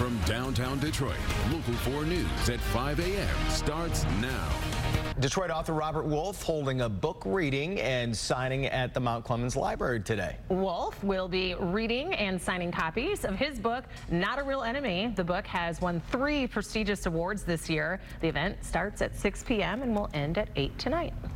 From downtown Detroit, Local 4 News at 5 a.m. starts now. Detroit author Robert Wolf holding a book reading and signing at the Mount Clemens Library today. Wolf will be reading and signing copies of his book, Not a Real Enemy. The book has won 3 prestigious awards this year. The event starts at 6 p.m. and will end at 8 tonight.